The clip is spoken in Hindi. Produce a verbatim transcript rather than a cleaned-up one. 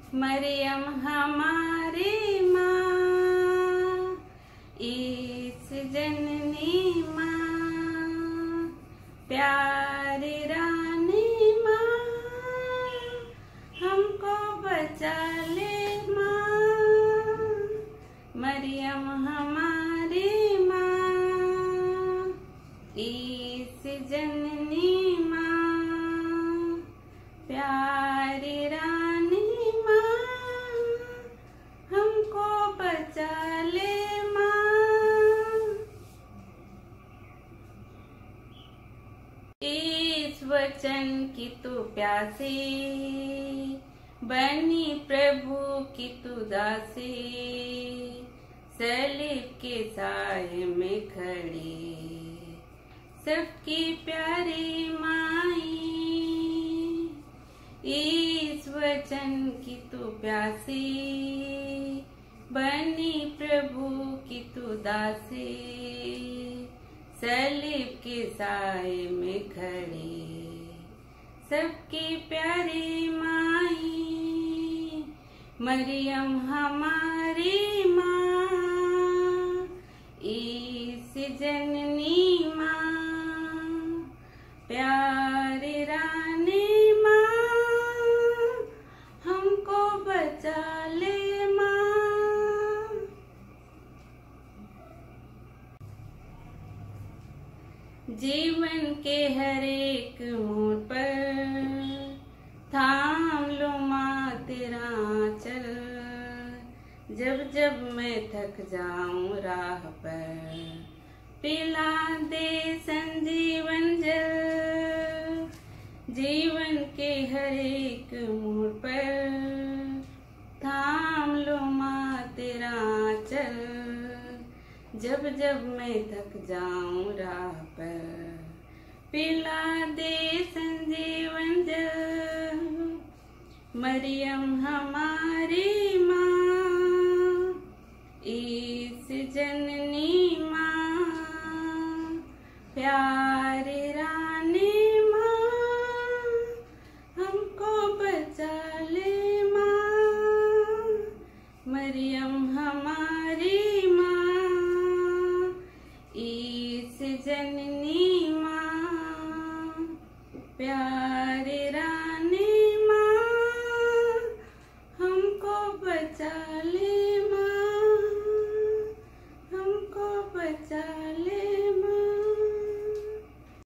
मरियम हमारी माँ, इस जननी माँ, प्यारी रानी माँ, हमको बचा ले माँ। मरियम हमारी माँ, इस जननी माँ, प्यारी रानी माँ, हमको बचा ले माँ। इस वचन की तू प्यासी, बनी प्रभु की तू दासी, सलीब के साए में खड़ी, सबकी प्यारी माई। इस वचन की तू प्यासी, बनी प्रभु की तू दासी, सलीब के साए में खड़ी, सबकी प्यारी माई। मरियम हमारी माँ, इस जननी माँ, प्यारी रानी माँ, हमको बचा ले माँ। जीवन के हर एक मोड़ पर थाम लो माँ तेरा आंचल, जब जब मैं थक जाऊं राह पर, पिला दे संजीवन जल। जीवन के हर एक मोड़ पर थाम लो माँ तेरा आंचल, जब जब मैं थक जाऊं राह पर, पिला दे संजीवन जल। मरियम हमारी माँ, इस जननी माँ, प्यारी रानी माँ, हमको बचा ले माँ। मरियम हमारी माँ, इस जननी माँ, प्यारी